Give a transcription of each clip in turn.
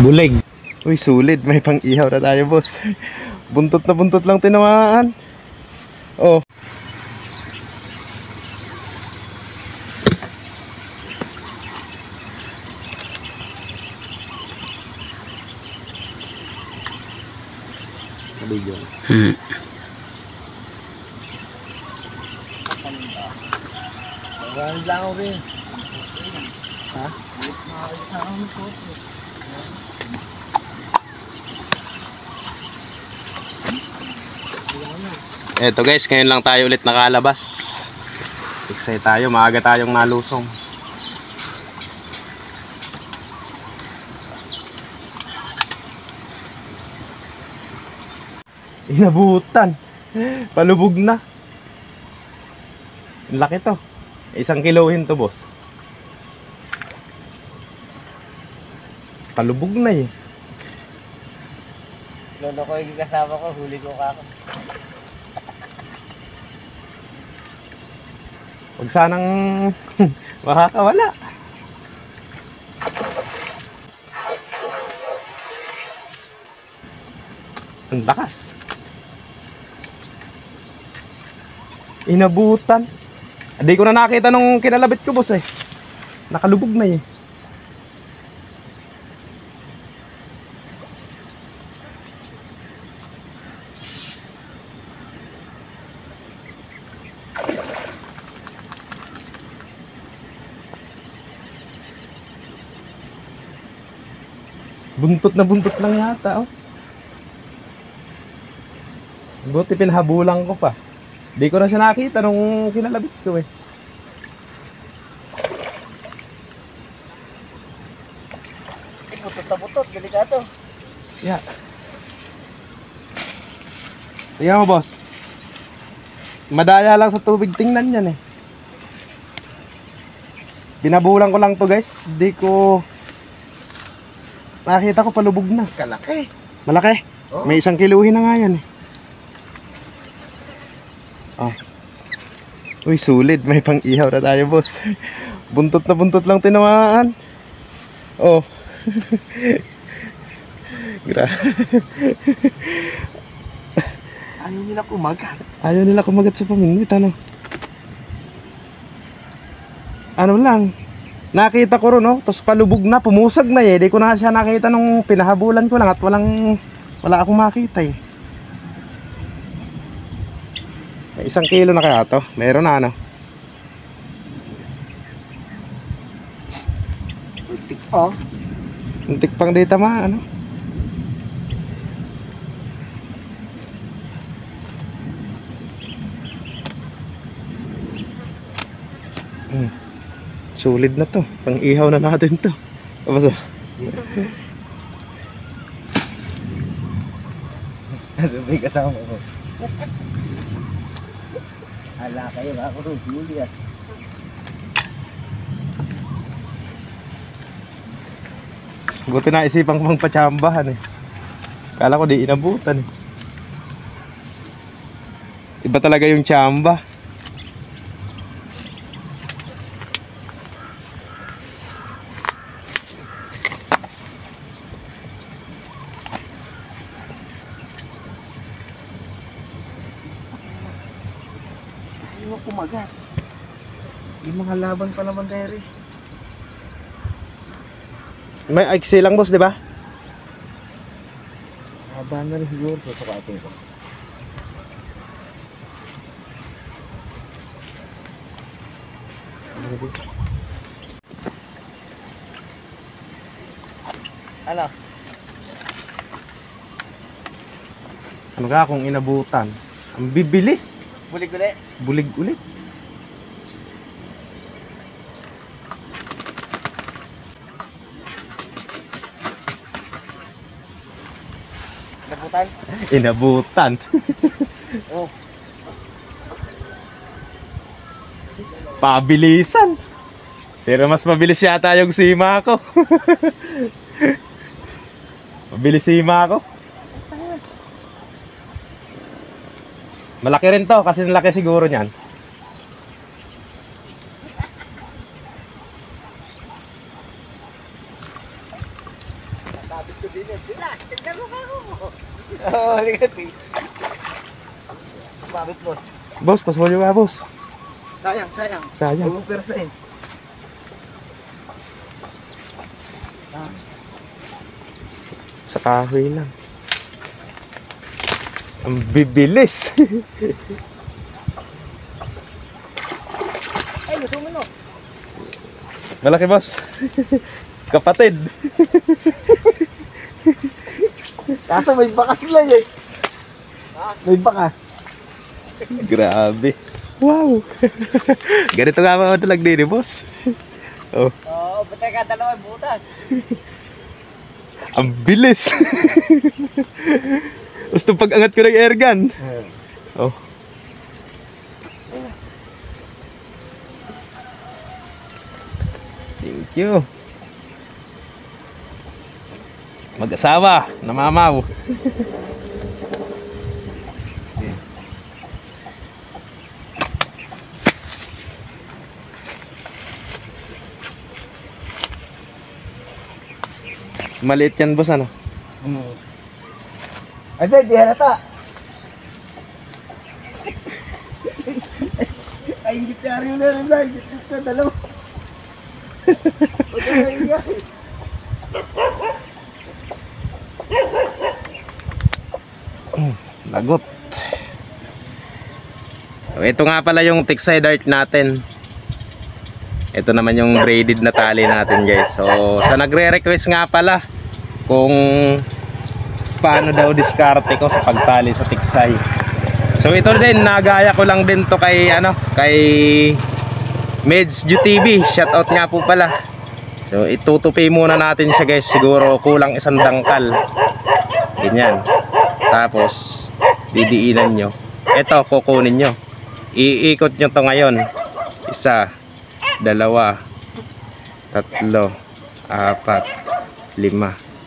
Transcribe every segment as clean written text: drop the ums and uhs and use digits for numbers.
Bulig. Uy, sulit. May pang-ihaw na tayo, boss. Buntot na buntot lang tinamaan. Oh. Hmm. Maraming lang ako rin. Ha? Eto guys, ngayon lang tayo ulit nakalabas. Excited tayo, maaga tayong nalusong. Inabutan. Palubog na. Laki to. 1 kilohin to, boss. Palubog na eh. Noon ako yung kasama ko, huli ko ka ako. Huwag sanang makakawala. Ang lakas. Inabutan. Hindi ko na nakita nung kinalabit ko, boss eh. Nakalubog na eh. Buntot na buntot lang yata, oh. Buti pinahabulan ko pa. Di ko na siya nakita nung kinalabit ko eh. Butot na butot, delikado. Yeah. Tingnan mo, boss. Madaya lang sa tubig, tingnan yan eh. Binabulan ko lang to, guys. Di ko nakita ko palubog na. Kalaki. Malaki. Oh. May 1 kilohin na nga yan eh. Oh. Uy, sulit. May pang-ihaw na tayo, boss. Buntot na buntot lang tinamaan. Oh. Ayaw nila kumagat. Ayaw nila kumagat sa paminit, ano? Ano lang, nakita ko ron, oh, tapos palubog na, pumusag na eh. Di ko na siya nakita nung pinahabulan ko lang at wala akong makita eh. May 1 kilo na kaya to? Meron na, ano? Putik pa. Untik pang data ma, ano? Sulit na to, pang-ihaw na natin to. Tapos oh. Sabay kasama ko. Hala kayo, ako rin, huli ah. Buti na isipang pang patsambahan eh. Kala ko di inabutan eh. Iba talaga yung tsamba. Ayaw kumagat. Yung mga laban pa naman tayo rin. May aiksi lang, boss, di ba? Haba na rin siguro. Tutukatin ko. Ano? Ano ka kung inabutan? Ang bibilis. Bulig ulit. Bulig ulit. Nabutan? Inabutan. Oh. Pabilisan. Pero mas mabilis yata yung sima ko. Mabilis sima ko. Malaki rin to kasi nalaki siguro niyan. Kapit ko din yan. Sila, tignan mo ako. Oo, ligat eh. Kapit boss. Boss, pasuyo ka, boss. Sayang. Sayang. Huwag persain. Sa kahoy lang. Ang bibilis. Ay, gusto mo no? Malaki, boss. Kapatid. Kaso may bakas lang eh. May bakas. Grabe. Wow. Ganito nga mga madalag din, boss. Oh. Oo, batay ka dalawa butas. Ang bilis. Gusto pag-angat ko ng airgun. Oh. Thank you. Mag-asawa, namamaw. Maliit yan, boss, ano? Ay, di halata. Ay, hindi piyari mo na rin lang. Hindi ka dalawa. Huwag ka naiyak. Lagot. So, ito nga pala yung tiksay dart natin. Ito naman yung braided na tali natin, guys. So sa nagre-request nga pala kung paano daw diskarte ko sa pagtali sa tiksay. So ito din, nagaya ko lang din to kay kay Meds TV. Shoutout nga po pala. So itutupi muna natin siya, guys. Siguro kulang isang dangkal. Ganyan. Tapos didiinan nyo. Ito kukunin nyo. Iikot nyo to ngayon. 1, 2, 3, 4, 5, 6, 7, 8, 9,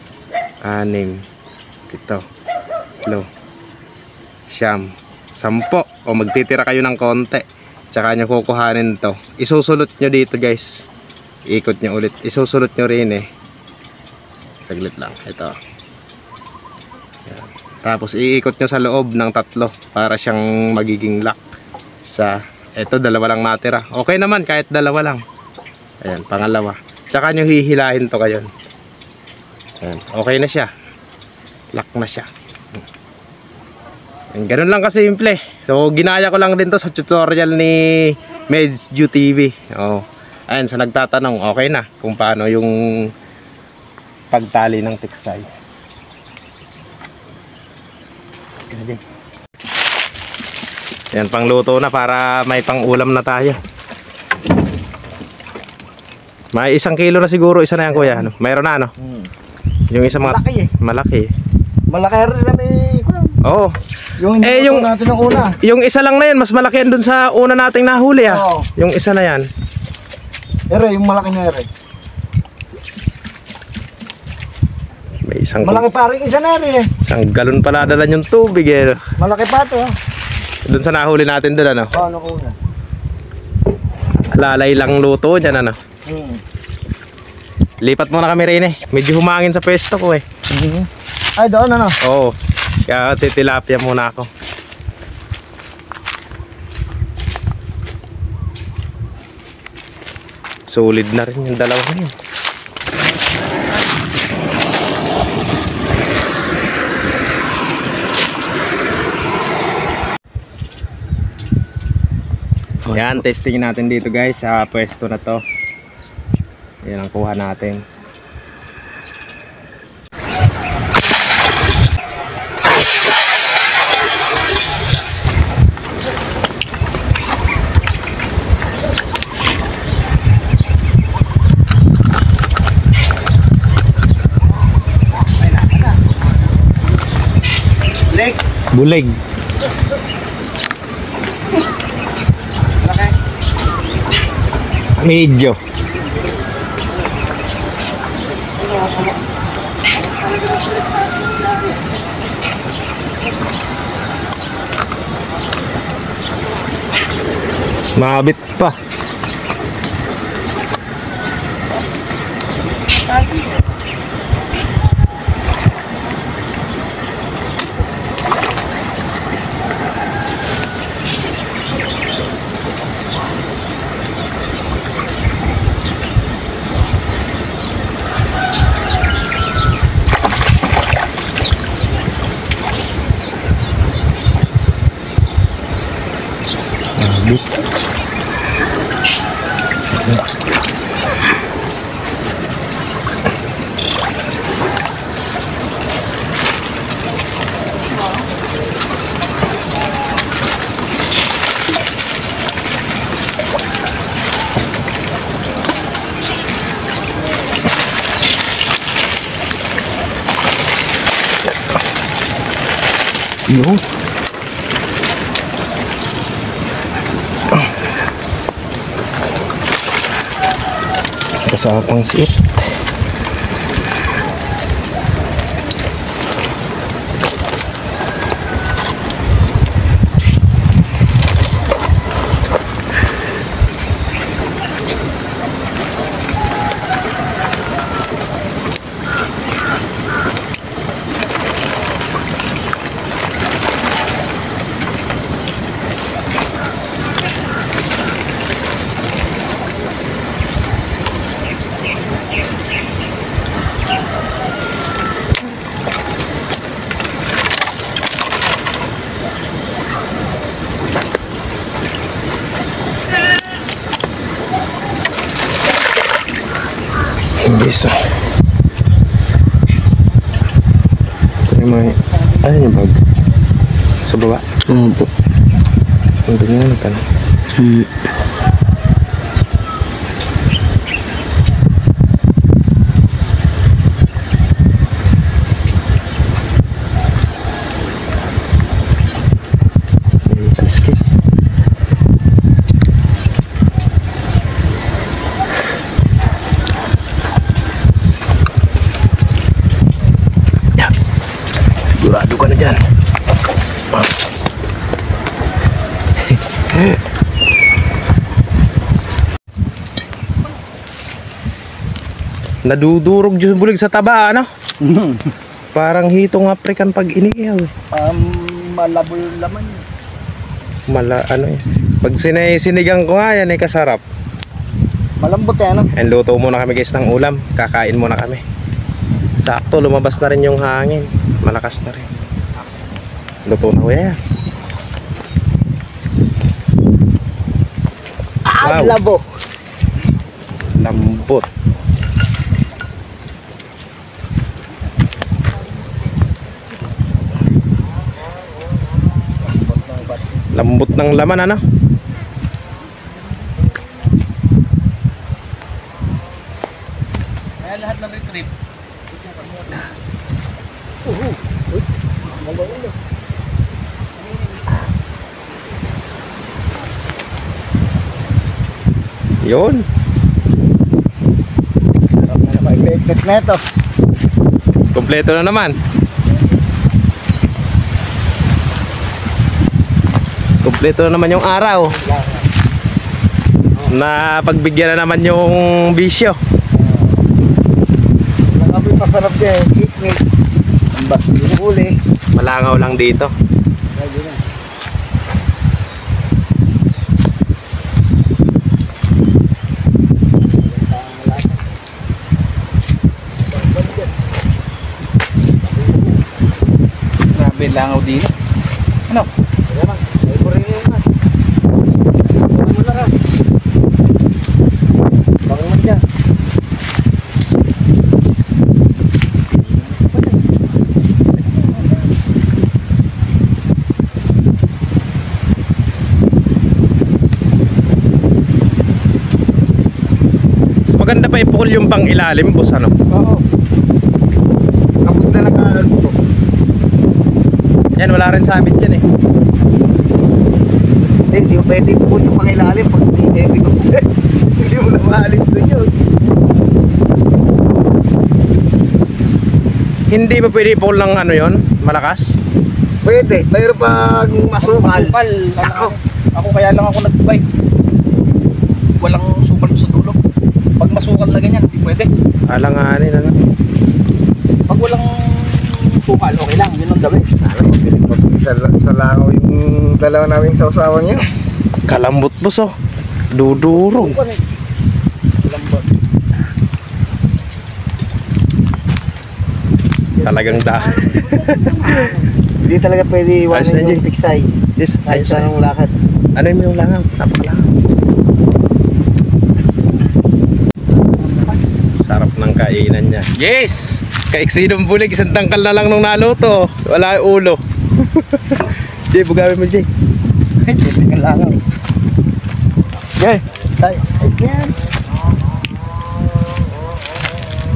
10. O magtitira kayo ng konti. Tsaka nyo kukuhanin to. Isusulot nyo dito, guys. Iikot nyo ulit. Isusulot nyo rin eh. Saglit lang. Ito. Yan. Tapos iikot nyo sa loob ng 3 para siyang magiging lock. Ito, 2 lang natira. Okay naman kahit 2 lang. Ayan, pangalawa. Tsaka nyo hihilahin to kayo. Ayan, okay na siya. Lock na siya. Ayan, ganun lang kasimple. So ginaya ko lang din to sa tutorial ni Meds TV. Ayan, sa nagtatanong, okay na kung paano yung pagtali ng tiksay. Okay. Yan, pangluto na para may pang-ulam na tayo. May 1 kilo na siguro, isa na yan, kuya. Mayroon na, Yung isa Malaki eh. Malaki. Malaki rin na may kulang. Oo. Yung natin ng una. Yung isa lang na yan, mas malaki yan dun sa una nating nahuli, Oo. Yung isa na yan. Yung malaki na ere. May Malaki pa rin isa na rin eh. 1 galon pala dala yung tubig eh. Malaki pa ito. Dun sa nahuli natin dun, Oo, una. Lalay lang luto dyan, Lipat muna kami rin eh. Medyo humangin sa pwesto ko eh. Ay, doon Oo. Kaya titilapia muna ako. Solid na rin yung dalawang yun. Yan, testing natin dito, guys, sa pwesto na to. Yan ang kuha natin. Bulig. Medyo. Mabit pa. Yun. Kasama pang siit. Bisa. Ano yung bag? Sa baba? Oo po. Ang ganyan ito na. Kiss. Sigurado ka na dyan. Nadudurog Diyos bulig sa taba, ano? Parang hitong African pag inihaw. Malabo yung laman. Ano eh. Pag sinigang ko nga yan, kasarap. Malambot eh, ano? And luto muna kami guys ng ulam. Kakain muna kami. Sakto, lumabas na rin yung hangin. Malakas na rin. Luto na ko yan. Wow. Labo. Lambot. Lambot ng laman, ano? Kaya lahat ng retrieve. Yun. Harap na naman. Effect na ito. Kompleto na naman. Kompleto na naman yung araw. Na pagbigyan na naman yung bisyo. Nakapoy masarap dyan. Picnic. Ang bas yung huli. Malangaw lang dito. Lagi na. Grabe langaw dito. Ano? Ay mo rin yun man. Ano mo na rin? Bakit mo dyan? Mas maganda pa ipukol yung pang ilalim, boss, ano? Oo. Kapag na nakakalto. Yan, wala rin sabit yan eh. Hindi mo pwede po yung pangilalim pag hindi ko hindi mo na maalis doon yun. Hindi ba pwede ipukol ng ano yon? Malakas? Pwede, pero pag masukal. Ako kaya lang ako nag-bike. Walang sukal sa dulo. Pag masukal na ganyan, hindi pwede. Alanganin, ano? Pag walang sukal, okay lang. Yun ang gawin. Alam mo, sa langaw yung dalawa naming sausawan niya. Kalambot, boss, oh. Dudurog. Lambot. Talagang Hindi talaga pwede Ayos na, iwanan Jay. yung tiksay. Yes, Kahit ayos saan na. ang lakad. Ano yung langaw? Napakalangaw. Sarap ng kainan niya. Yes! Kaiksidong bulig, isang tangkal na lang nung naluto. Wala yung ulo. Jay, bugawin mo, Jay. Hindi ka langaw. Jay. Ay, yan.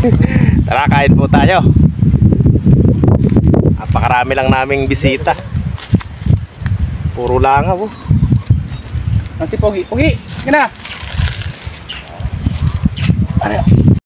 Tara, kain po tayo. Napakarami lang naming bisita. Puro langaw. Oh. Ang si Pogi. Pogi, sige na.